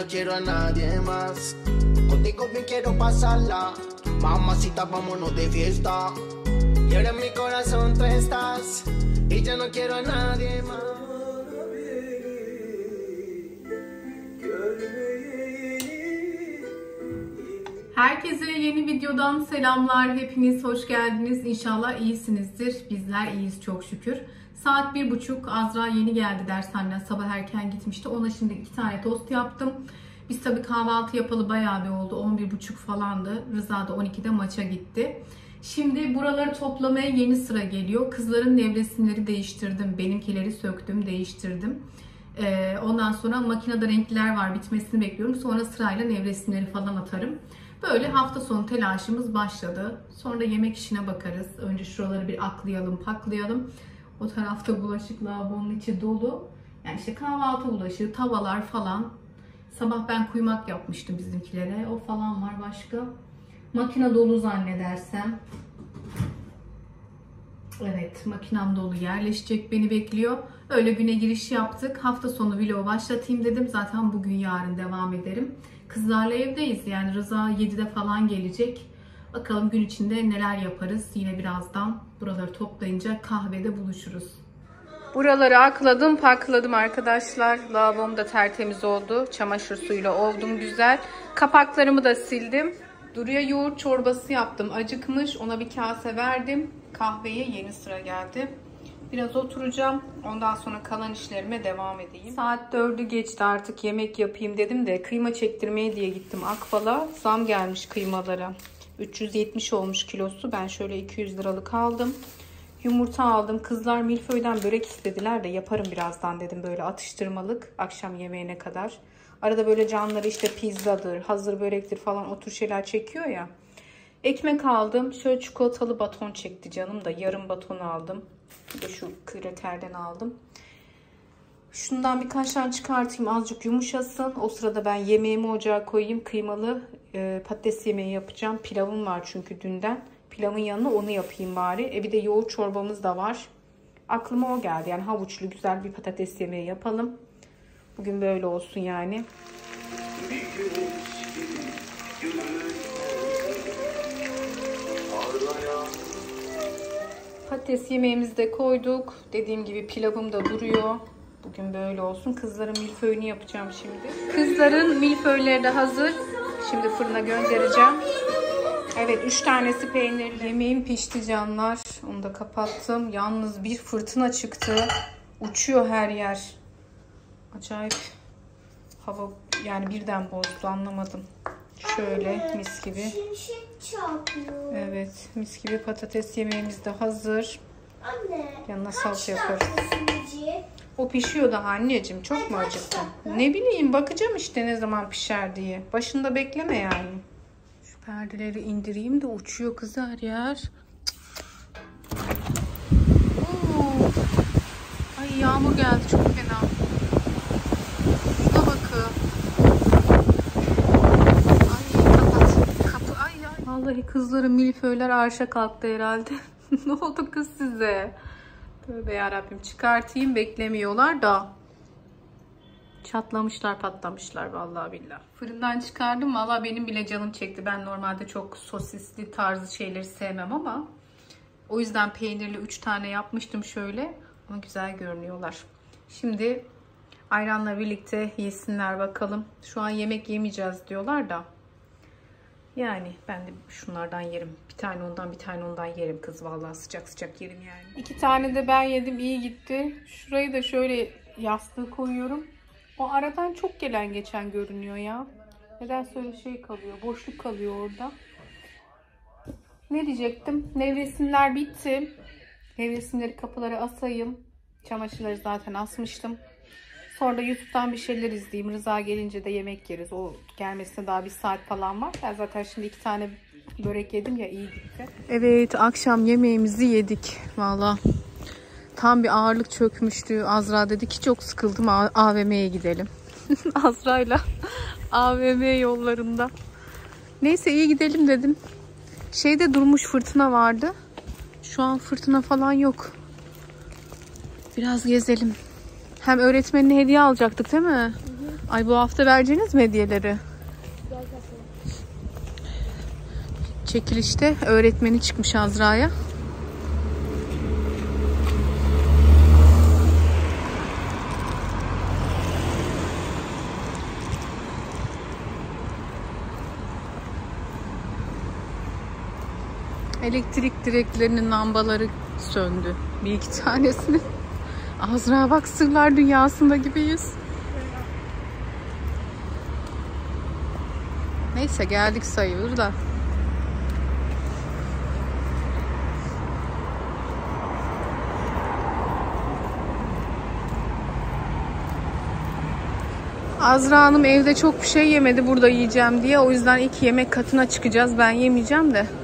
no quiero a nadie más. Contigo bien quiero pasarla. Mamacita, vámonos de fiesta. Y ahora en mi corazón tú estás. Y ya no quiero a nadie más. Herkese yeni videodan selamlar. Hepiniz hoş geldiniz. İnşallah iyisinizdir. Bizler iyiyiz çok şükür. Saat 1:30. Azra yeni geldi dershaneden. Sabah erken gitmişti. Ona şimdi 2 tane tost yaptım. Biz tabii kahvaltı yapalı bayağı bir oldu. 11:30 falandı. Rıza da 12'de maça gitti. Şimdi buraları toplamaya yeni sıra geliyor. Kızların nevresimleri değiştirdim. Benimkileri söktüm, değiştirdim. Ondan sonra makinede renkler var. Bitmesini bekliyorum. Sonra sırayla nevresimleri falan atarım. Böyle hafta sonu telaşımız başladı. Sonra yemek işine bakarız. Önce şuraları bir aklayalım, paklayalım. O tarafta bulaşık lavabonun içi dolu. Yani işte kahvaltı bulaşığı, tavalar falan. Sabah ben kuymak yapmıştım bizimkilere. O falan var başka. Makine dolu zannedersem. Evet, makinem dolu yerleşecek, beni bekliyor. Öyle güne giriş yaptık. Hafta sonu vlogu başlatayım dedim. Zaten bugün yarın devam ederim. Kızlarla evdeyiz. Yani Rıza 7'de falan gelecek. Bakalım gün içinde neler yaparız. Yine birazdan buraları toplayınca kahvede buluşuruz. Buraları akladım, pakladım arkadaşlar. Lavabom da tertemiz oldu. Çamaşır suyuyla oldum güzel. Kapaklarımı da sildim. Duru'ya yoğurt çorbası yaptım. Acıkmış. Ona bir kase verdim. Kahveye yeni sıra geldi. Biraz oturacağım. Ondan sonra kalan işlerime devam edeyim. Saat 4'ü geçti, artık yemek yapayım dedim de kıyma çektirmeye diye gittim Akbal'a. Zam gelmiş kıymalara. 370 olmuş kilosu. Ben şöyle 200 liralık aldım. Yumurta aldım. Kızlar milföyden börek istediler de yaparım birazdan dedim, böyle atıştırmalık akşam yemeğine kadar. Arada böyle canları işte pizzadır, hazır börektir falan o tür şeyler çekiyor ya. Ekmek aldım. Şöyle çikolatalı baton çekti canım da yarım baton aldım. Bir de şu kreterden aldım. Şundan birkaç tane çıkartayım, azıcık yumuşasın. O sırada ben yemeğimi ocağa koyayım. Kıymalı patates yemeği yapacağım. Pilavım var çünkü dünden. Pilavın yanına onu yapayım bari. Bir de yoğurt çorbamız da var. Aklıma o geldi. Yani havuçlu güzel bir patates yemeği yapalım. Bugün böyle olsun yani. Patates yemeğimizi de koyduk. Dediğim gibi pilavım da duruyor. Bugün böyle olsun. Kızların milföyünü yapacağım şimdi. Kızların milföyleri de hazır. Şimdi fırına göndereceğim. Evet, 3 tanesi peynirli. Yemeğim pişti canlar. Onu da kapattım. Yalnız bir fırtına çıktı. Uçuyor her yer. Acayip hava yani birden bozdu, anlamadım. Şöyle mis gibi. Evet, mis gibi patates yemeğimiz de hazır. Anne, yanına salça yaparız. O pişiyor daha anneciğim. Çok mu acıktın? Ne bileyim, bakacağım işte ne zaman pişer diye. Başında bekleme yani. Şu perdeleri indireyim de uçuyor kız her yer. Oo. Ay yağmur geldi çok fena. Şuna bakın. Ay kapat. Kapı ay. Vallahi kızların milföyler arşa kalktı herhalde. Ne oldu kız size? Tövbe yarabbim, çıkartayım, beklemiyorlar da. Çatlamışlar, patlamışlar vallahi billahi. Fırından çıkardım, vallahi benim bile canım çekti. Ben normalde çok sosisli tarzı şeyleri sevmem ama o yüzden peynirli 3 tane yapmıştım şöyle. Ama güzel görünüyorlar. Şimdi ayranla birlikte yesinler bakalım. Şu an yemek yemeyeceğiz diyorlar da. Yani ben de şunlardan yerim. Bir tane ondan, bir tane ondan yerim kız. Vallahi sıcak sıcak yerim yani. 2 tane de ben yedim, iyi gitti. Şurayı da şöyle yastığı koyuyorum. O aradan çok gelen geçen görünüyor ya. Neden öyle şey kalıyor, boşluk kalıyor orada. Ne diyecektim? Nevresimler bitti. Nevresimleri kapılara asayım. Çamaşırları zaten asmıştım. Sonra da YouTube'dan bir şeyler izleyeyim. Rıza gelince de yemek yeriz. O gelmesine daha 1 saat falan var. Ben zaten şimdi 2 tane börek yedim ya, iyi gitti. Evet, akşam yemeğimizi yedik. Valla tam bir ağırlık çökmüştü. Azra dedi ki çok sıkıldım, AVM'ye gidelim. Azra'yla AVM yollarında. Neyse iyi gidelim dedim. Şeyde durmuş, fırtına vardı. Şu an fırtına falan yok. Biraz gezelim. Hem öğretmenine hediye alacaktık değil mi? Ay bu hafta vereceğiniz mi hediyeleri? Çekilişte öğretmeni çıkmış Azra'ya. Elektrik direklerinin lambaları söndü. Bir iki tanesini. Azra bak, sırlar dünyasında gibiyiz. Neyse geldik sayılır da. Azra Hanım evde çok bir şey yemedi burada yiyeceğim diye. O yüzden ilk yemek katına çıkacağız. Ben yemeyeceğim de.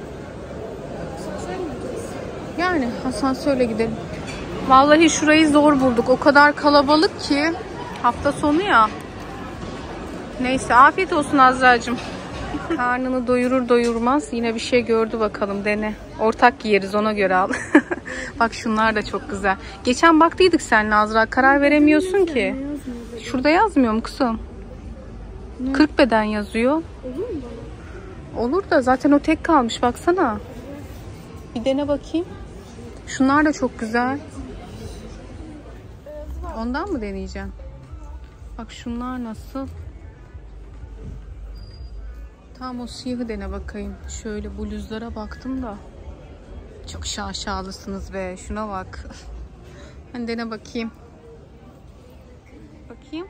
Yani asansörle gidelim. Vallahi şurayı zor bulduk. O kadar kalabalık ki. Hafta sonu ya. Neyse afiyet olsun Azra'cığım. Karnını doyurur doyurmaz yine bir şey gördü, bakalım dene. Ortak yeriz, ona göre al. Bak şunlar da çok güzel. Geçen baktıydık seninle Azra, karar veremiyorsun ki. Şurada yazmıyor mu kızım? 40 beden yazıyor. Olur mu bana? Olur da zaten o tek kalmış, baksana. Bir dene bakayım. Şunlar da çok güzel. Ondan mı deneyeceğim? Bak şunlar nasıl? Tam o siyahı dene bakayım. Şöyle bluzlara baktım da. Çok şaşalısınız be. Şuna bak. Hani dene bakayım. Bakayım.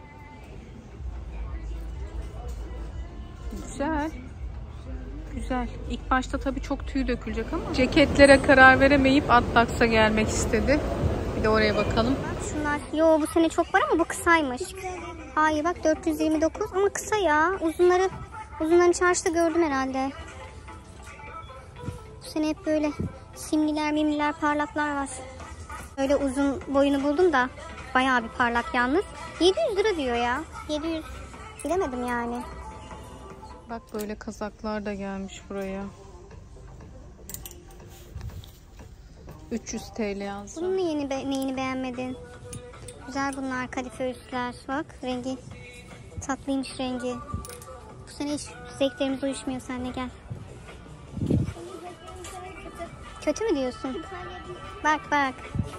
Güzel. Güzel. İlk başta tabii çok tüy dökülecek ama ceketlere karar veremeyip Atlax'a gelmek istedi. Bir de oraya bakalım. Şunlar. Yo bu sene çok var ama bu kısaymış. Hayır bak 429 ama kısa ya. Uzunlarını çarşıda gördüm herhalde. Bu sene hep böyle simliler, mimliler, parlaklar var. Öyle uzun boyunu buldum da bayağı bir parlak yalnız. 700 lira diyor ya. 700. Bilemedim yani. Bak böyle kazaklar da gelmiş buraya. 300 TL yazdı. Bunun neyini beğenmedin? Güzel bunlar, kadife üstler. Bak rengi tatlıymış rengi. Bu sene hiç zevklerimiz uyuşmuyor, seninle gel. Kötü mü diyorsun? Bak bak.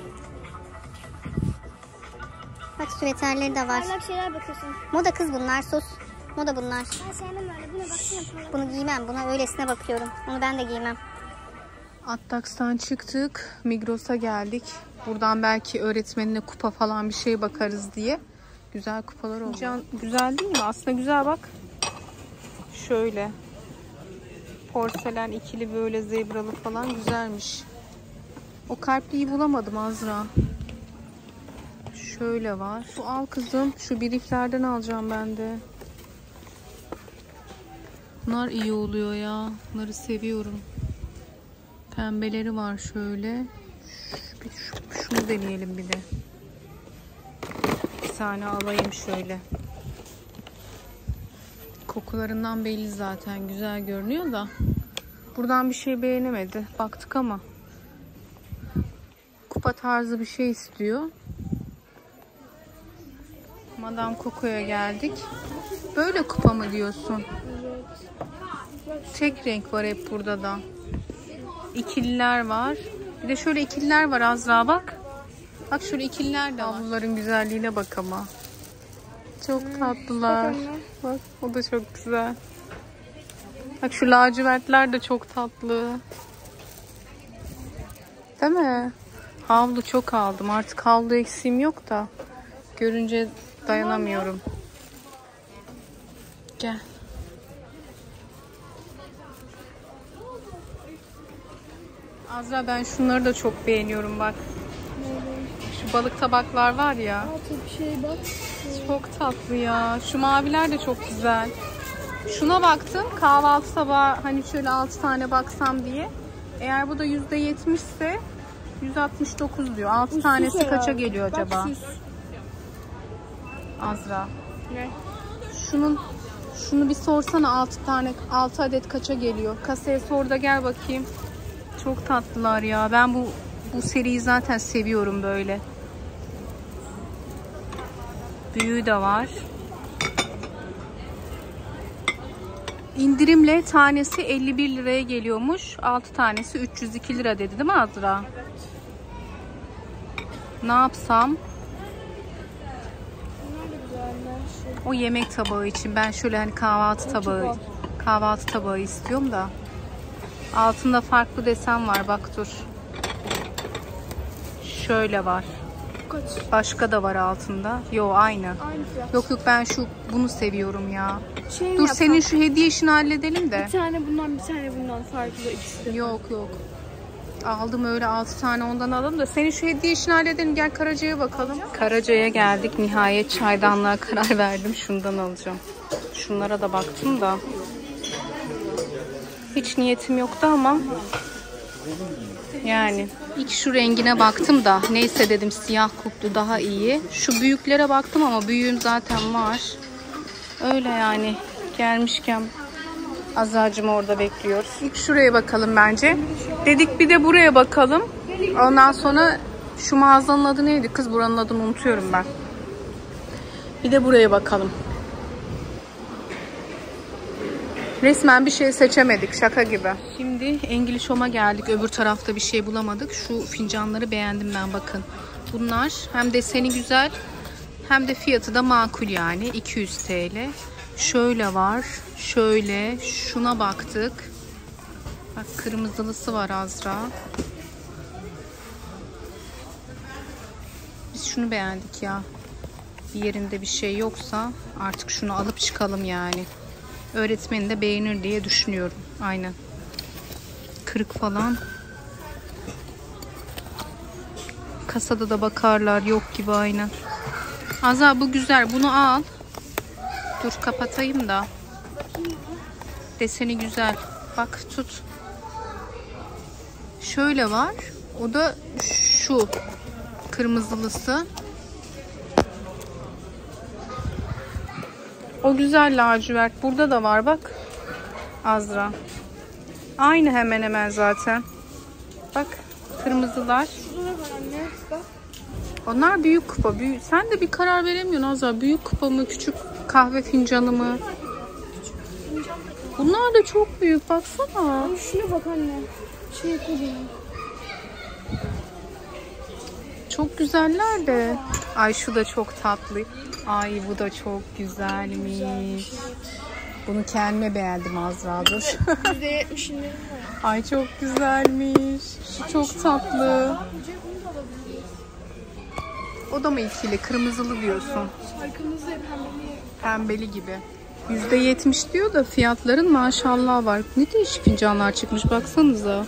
Bak süveterleri de var. Parlak şeyler bakıyorsun. Moda kız bunlar, sus. Moda bunlar. Ben sevmem öyle. Buna baksana. Bunu giymem, buna öylesine bakıyorum. Onu ben de giymem. Atlax'tan çıktık. Migros'a geldik. Buradan belki öğretmenine kupa falan bir şey bakarız diye. Güzel kupalar oldu. Güzel değil mi? Aslında güzel bak. Şöyle. Porselen ikili böyle zebralı falan güzelmiş. O kalpliyi bulamadım Azra. Şöyle var. Şu al kızım. Şu biriflerden alacağım ben de. Bunlar iyi oluyor ya. Bunları seviyorum. Pembeleri var şöyle. Şunu deneyelim bir de. Bir tane alayım şöyle. Kokularından belli zaten. Güzel görünüyor da. Buradan bir şey beğenemedi. Baktık ama. Kupa tarzı bir şey istiyor. Madame Coco'ya geldik. Böyle kupa mı diyorsun? Tek renk var hep burada da. İkililer var. Bir de şöyle ikililer var Azra bak. Bak şöyle ikililer de var. Bunların güzelliğine bak ama. Çok tatlılar. Bak o da çok güzel. Bak şu lacivertler de çok tatlı. Değil mi? Havlu çok aldım. Artık havlu eksiğim yok da. Görünce dayanamıyorum. Gel. Azra ben şunları da çok beğeniyorum bak. Şu balık tabaklar var ya. Bir şey bak. Çok tatlı ya. Şu maviler de çok güzel. Şuna baktım. Kahvaltı tabağı hani şöyle 6 tane baksam diye. Eğer bu da %70 ise 169 diyor. 6 tanesi kaça geliyor acaba? Azra. Ne? Şunu bir sorsana 6 adet kaça geliyor? Kasaya sor da gel bakayım. Çok tatlılar ya. Ben bu seriyi zaten seviyorum böyle. Büyüğü de var. indirimle tanesi 51 liraya geliyormuş. 6 tanesi 302 lira dedi değil mi Azra? Ne yapsam? O yemek tabağı için. Ben şöyle hani kahvaltı tabağı istiyorum da. Altında farklı desen var. Bak dur. Şöyle var. Kaç? Başka da var altında. Yo aynı. Aynı fiyat. Yok ben bunu seviyorum ya. Şey Dur senin şu hediye işini halledelim de. Bir tane bundan, bir tane bundan farklı ikisi de. Yok. Aldım öyle 6 tane ondan alalım da. Senin şu hediye işini halledelim. Gel Karaca'ya bakalım. Karaca'ya geldik. Nihayet çaydanlığa karar verdim. Şundan alacağım. Şunlara da baktım da. Hiç niyetim yoktu ama. Yani ilk şu rengine baktım da. Neyse dedim siyah kuplu daha iyi. Şu büyüklere baktım ama büyüğüm zaten var. Öyle yani. Gelmişken Azra'cığım orada bekliyoruz. İlk şuraya bakalım bence. Dedik bir de buraya bakalım. Ondan sonra şu mağazanın adı neydi? Kız buranın adını unutuyorum ben. Bir de buraya bakalım. Resmen bir şey seçemedik. Şaka gibi. Şimdi English Home'a geldik. Öbür tarafta bir şey bulamadık. Şu fincanları beğendim ben bakın. Bunlar hem deseni güzel hem de fiyatı da makul yani. 200 TL. Şöyle var. Şöyle. Şuna baktık. Bak kırmızılısı var Azra. Biz şunu beğendik ya. Bir yerinde bir şey yoksa artık şunu alıp çıkalım yani. Öğretmeni de beğenir diye düşünüyorum. Aynen. Kırık falan. Kasada da bakarlar. Yok gibi aynen. Azra bu güzel. Bunu al. Dur kapatayım da. Deseni güzel. Bak tut. Şöyle var. O da şu. Kırmızılısı. O güzel lacivert. Burada da var bak. Azra. Aynı hemen hemen zaten. Bak kırmızılar. Şurada var anne. Bak. Onlar büyük kupa. Sen de bir karar veremiyorsun Azra. Büyük kupa mı? Küçük kahve fincanı mı? Bunlar da çok büyük. Baksana. Ay şuna bak anne. Şey kocaman. Çok güzeller de. Ay şu da çok tatlı. Ay bu da çok güzelmiş. Bunu kendime beğendim Azra dur. %70 indirim var. Ay çok güzelmiş. Şu çok tatlı. O da mı ikili? Kırmızılı diyorsun. Arkamızda Pembeli gibi. %70 diyor da fiyatların maşallah var. Ne değişik fincanlar çıkmış baksanıza.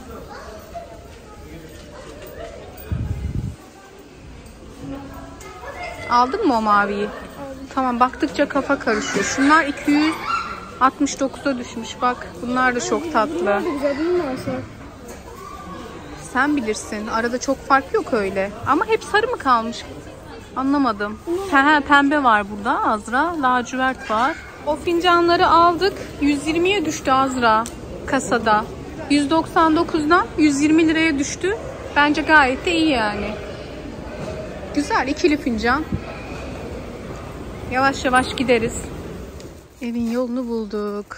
Aldın mı o maviyi? Aldım. Tamam baktıkça kafa karışıyor. Şunlar 269'a düşmüş bak. Bunlar da çok tatlı. Bunlar da güzel değil mi Asya? Sen bilirsin. Arada çok fark yok öyle. Ama hep sarı mı kalmış? Anlamadım. Pembe var burada Azra. Lacivert var. O fincanları aldık. 120'ye düştü Azra kasada. 199'dan 120 liraya düştü. Bence gayet de iyi yani. Güzel ikili fincan. Yavaş yavaş gideriz. Evin yolunu bulduk.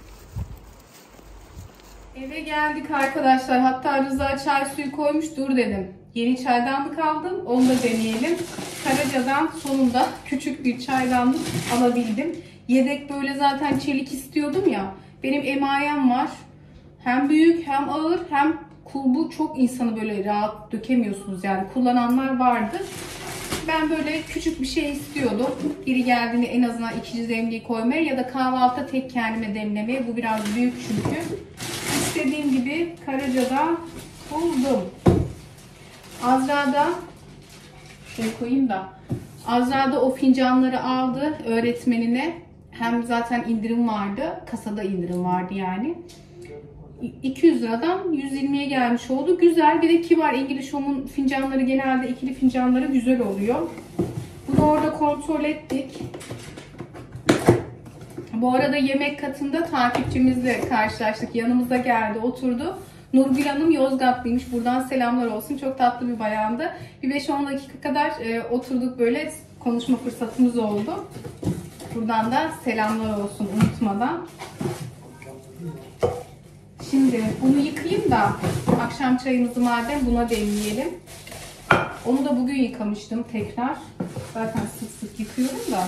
Eve geldik arkadaşlar. Hatta Rıza çay suyu koymuş. Dur dedim. Yeni çaydanlık aldım. Onu da deneyelim. Karaca'dan sonunda küçük bir çaydanlık alabildim. Yedek böyle zaten çelik istiyordum ya. Benim emayem var. Hem büyük hem ağır hem kulbu çok insanı böyle rahat dökemiyorsunuz yani. Kullananlar vardı. Ben böyle küçük bir şey istiyordum. Biri geldiğinde en azından ikinci demliği koymaya ya da kahvaltıda tek kendime demlemeye. Bu biraz büyük çünkü. İstediğim gibi Karaca'da buldum. Azra'da şöyle koyayım da. Azra'da o fincanları aldı öğretmenine. Hem zaten indirim vardı. Kasada indirim vardı yani. 200 liradan 120'ye gelmiş oldu. Güzel. Bir de kibar English Home'un fincanları genelde ikili fincanları güzel oluyor. Bunu orada kontrol ettik. Bu arada yemek katında takipçimizle karşılaştık. Yanımıza geldi, oturdu. Nurgül Hanım Yozgatlıymış. Buradan selamlar olsun. Çok tatlı bir bayandı. Bir 5-10 dakika kadar oturduk böyle konuşma fırsatımız oldu. Buradan da selamlar olsun unutmadan. Şimdi bunu yıkayayım da akşam çayımızı madem buna demleyelim. Onu da bugün yıkamıştım tekrar. Zaten sık sık yıkıyorum da.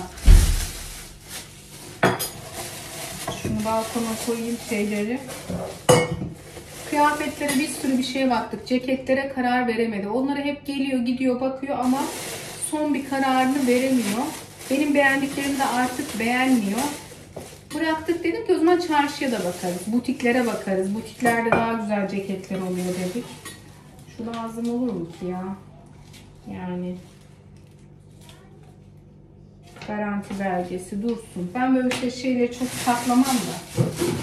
Şunu balkona koyayım şeyleri. Kıyafetlere bir sürü bir şeye baktık. Ceketlere karar veremedi. Onlara hep geliyor gidiyor bakıyor ama son bir kararını veremiyor. Benim beğendiklerimi de artık beğenmiyor. Bıraktık, dedik ki o zaman çarşıya da bakarız. Butiklere bakarız. Butiklerde daha güzel ceketler oluyor dedik. Şu lazım olur mu ki ya? Yani garanti belgesi dursun. Ben böyle şeyleri çok saklamam da.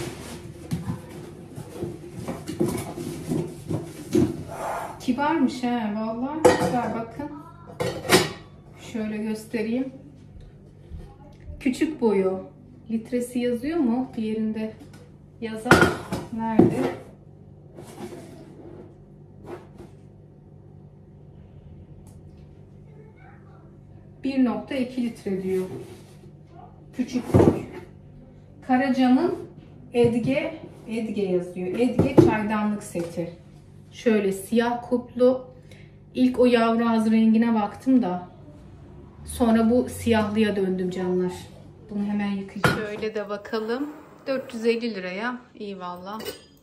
Kibarmış he. Vallahi güzel, bakın. Şöyle göstereyim. Küçük boyu. Litresi yazıyor mu? Diğerinde yazar. Nerede? ...1.2 litre diyor. Küçük boy. Karaca'nın Edge yazıyor. Edge çaydanlık seti. Şöyle siyah kuplu. İlk o yavru ağzı rengine baktım da sonra bu siyahlıya döndüm canlar. Bunu hemen yıkayacağım. Şöyle de bakalım. 450 liraya. İyi valla.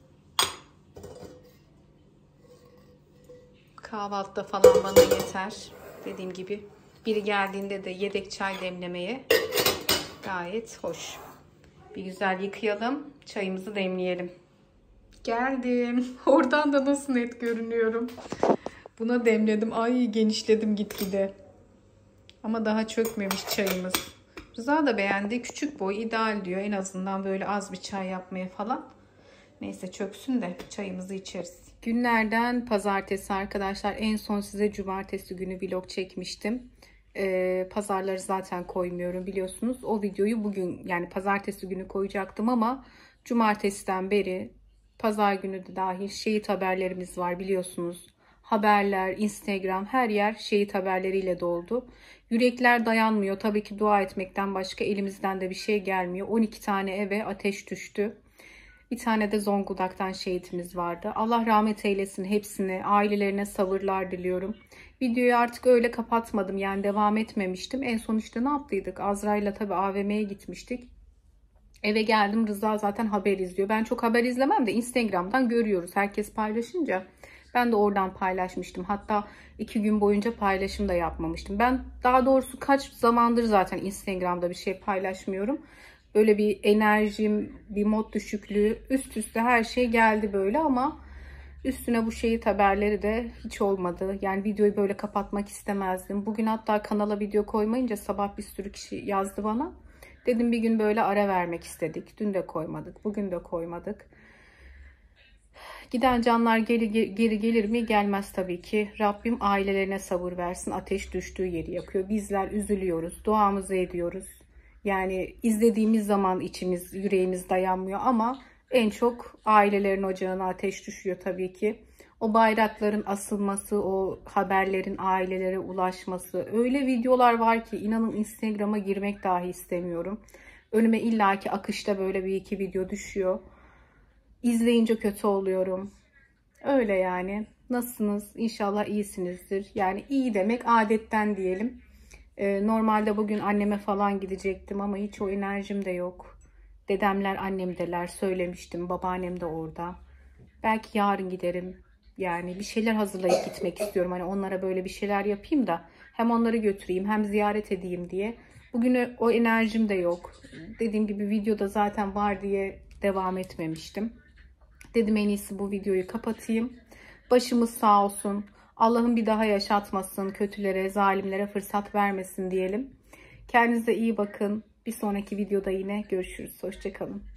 Kahvaltıda falan bana yeter. Dediğim gibi biri geldiğinde de yedek çay demlemeye gayet hoş. Bir güzel yıkayalım. Çayımızı demleyelim. Geldim. Oradan da nasıl net görünüyorum. Buna demledim. Ay genişledim gitgide. Ama daha çökmemiş çayımız. Rıza da beğendi. Küçük boy ideal diyor. En azından böyle az bir çay yapmaya falan. Neyse çöksün de çayımızı içeriz. Günlerden pazartesi arkadaşlar. En son size cumartesi günü vlog çekmiştim. Pazarları zaten koymuyorum biliyorsunuz. O videoyu bugün yani pazartesi günü koyacaktım ama cumartesiden beri pazar günü de dahil şehit haberlerimiz var biliyorsunuz. Haberler, Instagram, her yer şehit haberleriyle doldu. Yürekler dayanmıyor. Tabii ki dua etmekten başka elimizden de bir şey gelmiyor. 12 tane eve ateş düştü. Bir tane de Zonguldak'tan şehitimiz vardı. Allah rahmet eylesin hepsini. Ailelerine sabırlar diliyorum. Videoyu artık öyle kapatmadım. Yani devam etmemiştim. En son işte ne yaptıydık? Azra'yla tabii AVM'ye gitmiştik. Eve geldim. Rıza zaten haber izliyor. Ben çok haber izlemem de Instagram'dan görüyoruz. Herkes paylaşınca ben de oradan paylaşmıştım. Hatta 2 gün boyunca paylaşım da yapmamıştım. Ben daha doğrusu kaç zamandır zaten Instagram'da bir şey paylaşmıyorum. Böyle bir enerjim, bir mod düşüklüğü, üst üste her şey geldi böyle ama üstüne bu şehit haberleri de hiç olmadı. Yani videoyu böyle kapatmak istemezdim. Bugün hatta kanala video koymayınca sabah bir sürü kişi yazdı bana. Dedim bir gün böyle ara vermek istedik. Dün de koymadık, bugün de koymadık. Giden canlar geri gelir mi? Gelmez tabii ki. Rabbim ailelerine sabır versin. Ateş düştüğü yeri yakıyor. Bizler üzülüyoruz. Duamızı ediyoruz. Yani izlediğimiz zaman içimiz, yüreğimiz dayanmıyor ama en çok ailelerin ocağına ateş düşüyor tabii ki. O bayrakların asılması, o haberlerin ailelere ulaşması. Öyle videolar var ki inanın Instagram'a girmek dahi istemiyorum. Önüme illaki akışta böyle bir iki video düşüyor. İzleyince kötü oluyorum. Öyle yani. Nasılsınız? İnşallah iyisinizdir. Yani iyi demek adetten diyelim. Normalde bugün anneme falan gidecektim ama hiç o enerjim de yok. Dedemler annemdeler söylemiştim. Babaannem de orada. Belki yarın giderim. Yani bir şeyler hazırlayıp gitmek istiyorum. Hani onlara böyle bir şeyler yapayım da hem onları götüreyim hem ziyaret edeyim diye. Bugün o enerjim de yok. Dediğim gibi videoda zaten var diye devam etmemiştim. Dedim en iyisi bu videoyu kapatayım. Başımız sağ olsun. Allah'ım bir daha yaşatmasın. Kötülere, zalimlere fırsat vermesin diyelim. Kendinize iyi bakın. Bir sonraki videoda yine görüşürüz. Hoşça kalın.